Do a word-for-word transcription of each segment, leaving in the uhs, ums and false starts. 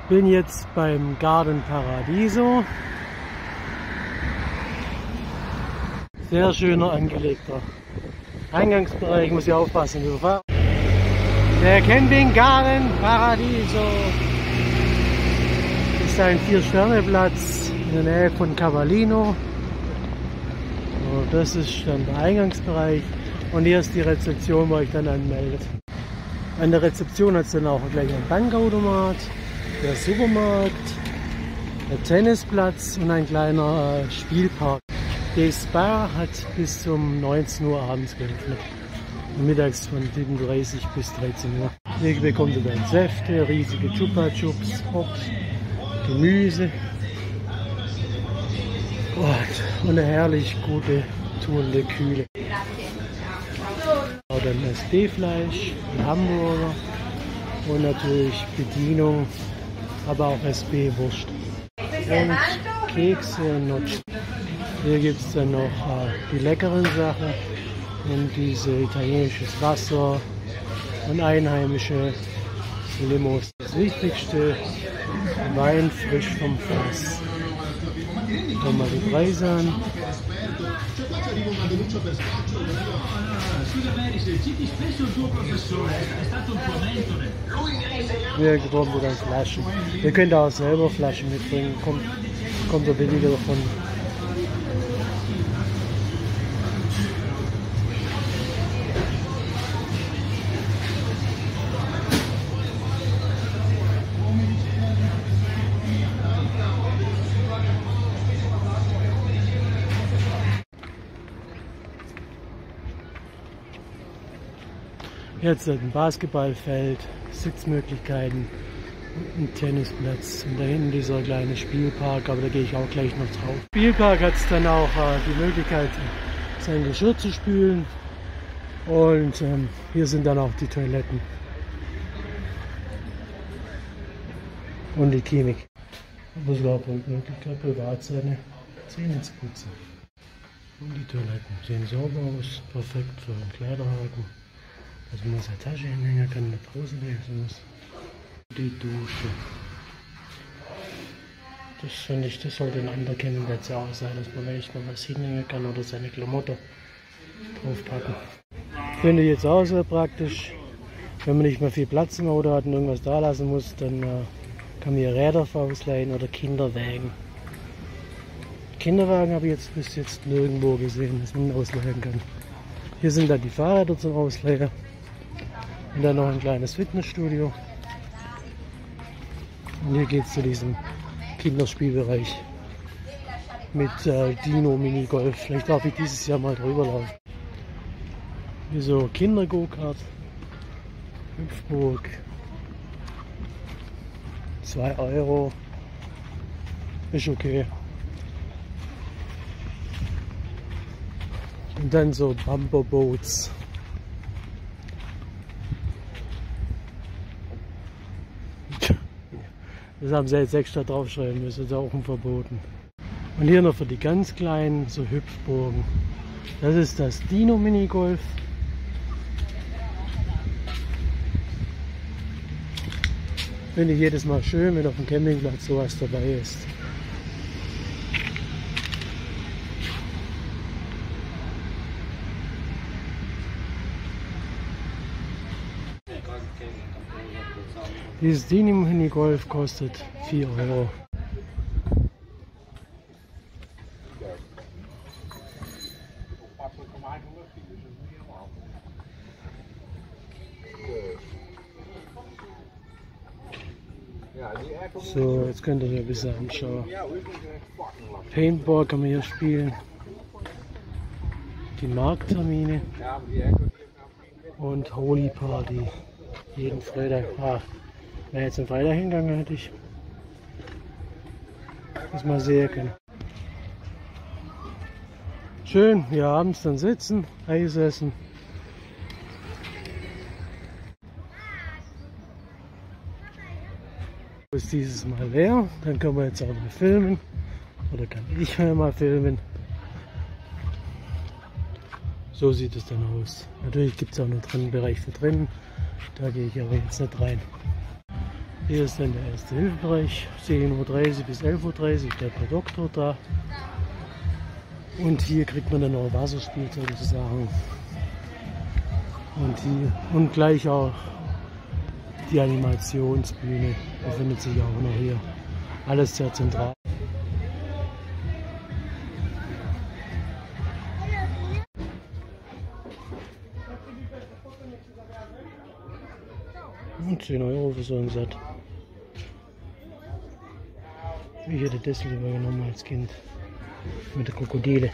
Bin jetzt beim Garden Paradiso. Sehr schöner angelegter Eingangsbereich, muss ich aufpassen, wie wir fahren. Wer kennt den Garden Paradiso? Ist ein Vier-Sterne-Platz in der Nähe von Cavallino. So, das ist dann der Eingangsbereich und hier ist die Rezeption, wo ich dann anmeldet. An der Rezeption hat es dann auch gleich einen Bankautomat, der Supermarkt, der Tennisplatz und ein kleiner äh, Spielpark. Die Spa hat bis zum neunzehn Uhr abends geöffnet. Mittags von sieben Uhr dreißig bis dreizehn Uhr. Hier bekommt ihr dann Säfte, riesige Chupa Chups, Obst, Gemüse und eine herrlich gute, tuende Kühle. Auch dann S D-Fleisch, Hamburger und natürlich Bedienung, aber auch S B-Wurst. Und Kekse und Nutsch. Hier gibt es dann noch äh, die leckeren Sachen und diese italienisches Wasser und einheimische Limos. Das Wichtigste, Wein frisch vom Fass. Schauen wir mal die Preise an. Wir bekommen dann Flaschen. Ihr könnt auch selber Flaschen mitbringen. Kommt, kommt der billiger davon. Jetzt ein Basketballfeld, Sitzmöglichkeiten und ein Tennisplatz. Und da hinten dieser kleine Spielpark, aber da gehe ich auch gleich noch drauf. Im Spielpark hat es dann auch äh, die Möglichkeit, sein Geschirr zu spülen. Und ähm, hier sind dann auch die Toiletten. Und die Klinik. Aber sogar Möglichkeit, privat seine Zähne zu putzen. Und die Toiletten sehen sauber aus, perfekt für einen Kleiderhaken. Also man seine Tasche hinhängen kann, nicht draußen lesen muss. Die Dusche. Das finde ich, das sollte ein anderer Campingplatz ja auch sein, dass man echt noch was hinhängen kann oder seine Klamotten draufpacken. Finde ich jetzt auch sehr praktisch. Wenn man nicht mehr viel Platz im Auto hat und irgendwas da lassen muss, dann äh, kann man hier Räder ausleihen oder Kinderwagen. Kinderwagen habe ich jetzt bis jetzt nirgendwo gesehen, dass man ausleihen kann. Hier sind dann die Fahrräder zum Ausleihen. Und dann noch ein kleines Fitnessstudio. Und hier geht es zu diesem Kinderspielbereich mit äh, Dino Minigolf. Vielleicht darf ich dieses Jahr mal drüber laufen. Hier so Kinder-Go-Kart, Hüpfburg, zwei Euro, ist okay. Und dann so Bumper Boats. Das haben sie jetzt extra draufschreiben müssen, das ist auch verboten. Und hier noch für die ganz Kleinen so Hüpfburgen. Das ist das Dino Minigolf. Finde ich jedes Mal schön, wenn auf dem Campingplatz sowas dabei ist. Dieses Dino Minigolf kostet vier Euro. So, jetzt könnt ihr hier ein bisschen anschauen. Paintball kann man hier spielen. Die Markttermine. Und Holy Party. Jeden Freitag. Ah, wäre jetzt am Freitag hingegangen, hätte ich das mal sehen können. Schön, hier abends dann sitzen, Eis essen. Ist dieses Mal leer, dann können wir jetzt auch mal filmen. Oder kann ich mal filmen. So sieht es dann aus. Natürlich gibt es auch noch einen Bereich für drinnen. Da gehe ich aber jetzt nicht rein. Hier ist dann der erste Hilfebereich, zehn Uhr dreißig bis elf Uhr dreißig, der Herr Doktor da. Und hier kriegt man dann auch Wasserspielzeuge Sachen. Und, hier, und gleich auch die Animationsbühne befindet sich auch noch hier. Alles sehr zentral. Und zehn Euro für so ein Set. Ich hätte das lieber genommen als Kind. Mit der Krokodile.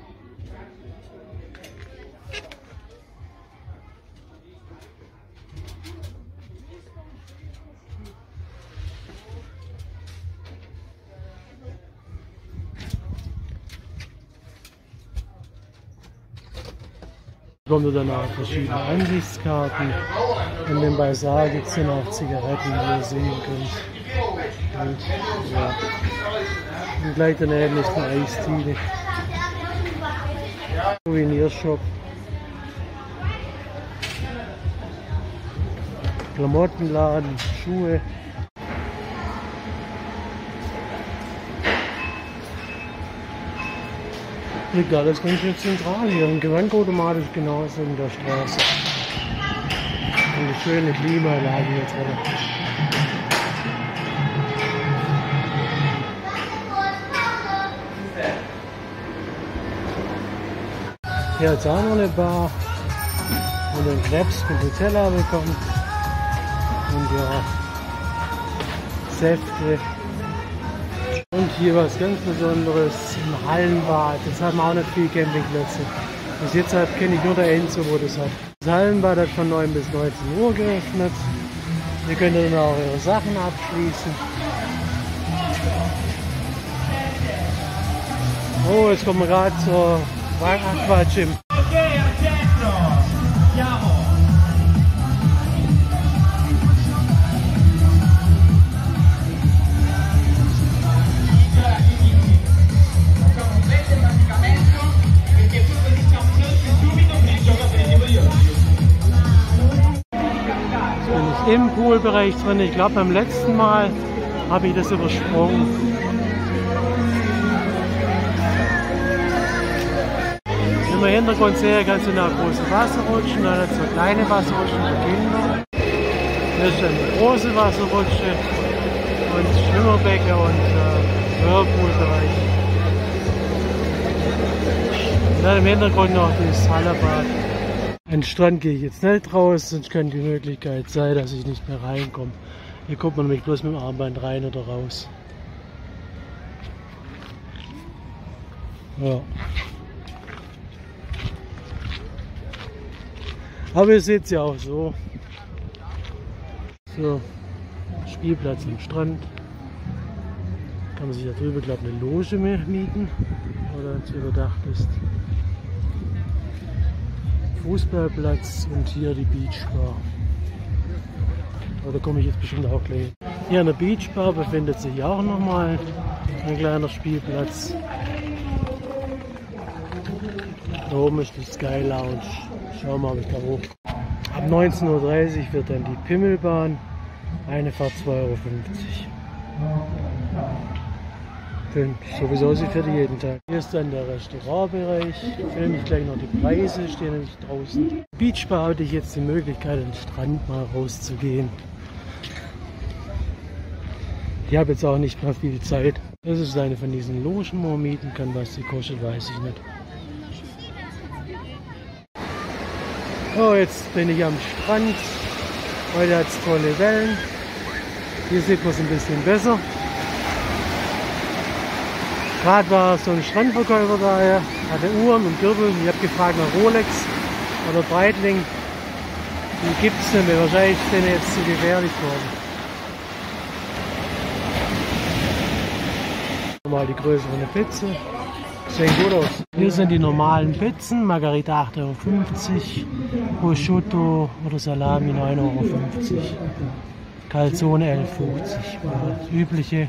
Kommen dann auch verschiedene Ansichtskarten. Und im Basar gibt es dann auch Zigaretten, wie ihr sehen könnt. Und, ja. Und gleich daneben ist eine Eisdiele. Souvenirshop. Klamottenladen, Schuhe. Liegt alles ganz schön zentral hier. Ein Gewankautomat ist genauso in der Straße. Und eine schöne Klimaanlage jetzt wieder. Hier hat es auch noch eine Bar. Und einen Krebs mit Nutella bekommen. Und ja, Säfte. Und hier was ganz Besonderes im Hallenbad. Das haben wir auch nicht viel Campingplätze. Bis jetzt kenne ich nur der Enzo, wo das hat. Das Hallenbad hat von neun bis neunzehn Uhr geöffnet. Ihr könnt dann auch eure Sachen abschließen. Oh, jetzt kommen wir gerade zur Aquagym. Im Poolbereich drin. Ich glaube, beim letzten Mal habe ich das übersprungen. Wenn man im Hintergrund sehe, kannst du nach große Wasserrutschen, dann hat es so kleine Wasserrutschen für Kinder. Hier ist dann eine große Wasserrutsche und Schwimmerbecken und äh, Whirlpoolbereich. Und dann im Hintergrund noch das Hallenbad. An den Strand gehe ich jetzt nicht raus, sonst könnte die Möglichkeit sein, dass ich nicht mehr reinkomme. Hier kommt man nämlich bloß mit dem Armband rein oder raus. Ja. Aber ihr seht es ja auch so. So, Spielplatz am Strand. Kann man sich da drüber, glaube ich, eine Loge mehr mieten, oder wenn es überdacht ist. Fußballplatz und hier die Beachbar. Da komme ich jetzt bestimmt auch gleich. Hier an der Beachbar befindet sich auch nochmal ein kleiner Spielplatz. Da oben ist die Sky Lounge. Schauen wir mal, ob ich da hoch. Ab neunzehn Uhr dreißig wird dann die Pimmelbahn. Eine Fahrt zwei Euro fünfzig. Schön, sowieso aussieht für jeden Tag. Hier ist dann der Restaurantbereich. Ich filme ich gleich noch die Preise, stehen nämlich draußen. Beachbar hatte ich jetzt die Möglichkeit, an den Strand mal rauszugehen. Ich habe jetzt auch nicht mehr viel Zeit. Das ist eine von diesen Logen, wo man mieten kann. Was die kostet, weiß ich nicht. Oh, jetzt bin ich am Strand. Heute hat es tolle Wellen. Hier sieht man es ein bisschen besser. Gerade war so ein Strandverkäufer da, er hatte Uhren und Gürtel. Ich habe gefragt nach Rolex oder Breitling. Die gibt es nicht mehr. Wahrscheinlich sind die jetzt zu gefährlich worden. Mal die größere Pizza. Sehen gut aus. Hier sind die normalen Pizzen. Margarita acht Euro fünfzig. Prosciutto oder Salami neun Euro fünfzig. Calzone elf Euro fünfzig. Das übliche.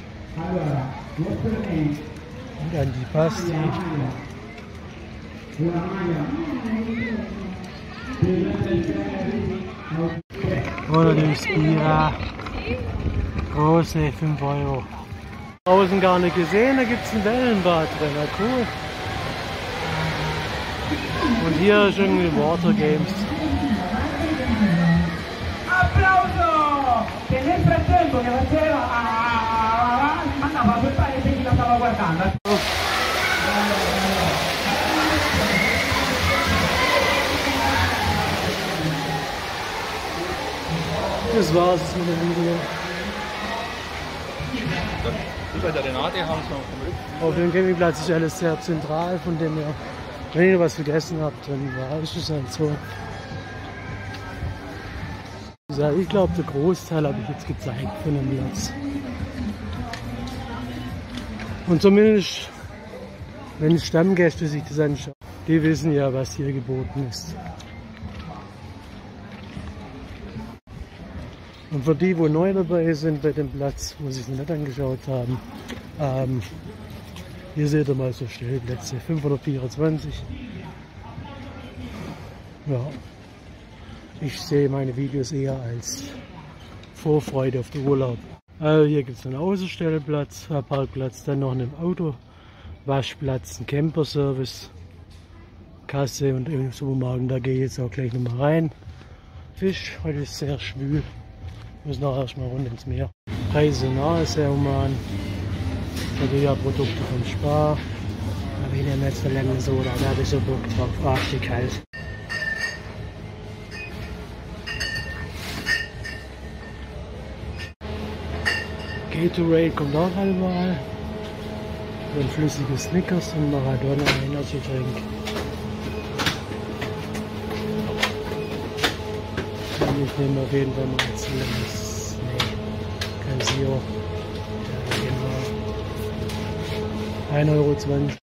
Und Antipasti. Oder die Spira. Große, fünf Euro. Draußen gar nicht gesehen, da gibt es ein Wellenbad drin, na cool. Und hier ist irgendwie Water Games. Applauso! Che nel frattempo che faceva mandava per fare chi la stava guardando. Das war's mit dem Video. Bei der Renate haben sie noch vom Rücken. Auf dem Campingplatz ist alles sehr zentral, von dem her, wenn ihr was vergessen habt, dann ja, ist es halt so. Ja, ich glaube, der Großteil habe ich jetzt gezeigt von dem Platz. Und zumindest, wenn Stammgäste sich das anschauen, die wissen ja, was hier geboten ist. Und für die, wo neu dabei sind bei dem Platz, wo sie es noch nicht angeschaut haben, ähm, hier seht ihr mal so Stellplätze, fünfhundertvierundzwanzig. Ja, ich sehe meine Videos eher als Vorfreude auf den Urlaub. Also hier gibt es einen Außenstellplatz, einen Parkplatz, dann noch einen Autowaschplatz, einen Camperservice, Kasse und im Supermarkt. Da gehe ich jetzt auch gleich nochmal rein. Fisch, heute ist sehr schwül. Ich muss nachher erstmal runter ins Meer. Preise nahe, sehr human. Natürlich auch Produkte vom Spar. Aber ich nehme jetzt eine Lemon Soda, da habe ich so Bock drauf. Arschig kalt. Gatorade kommt auch allmal. Dann flüssige Snickers und Maradona Energy Drink. Und ich nehme auf jeden Fall mal ein Lemons. Nee, kein Zero. Ja, genau. ein Euro zwanzig.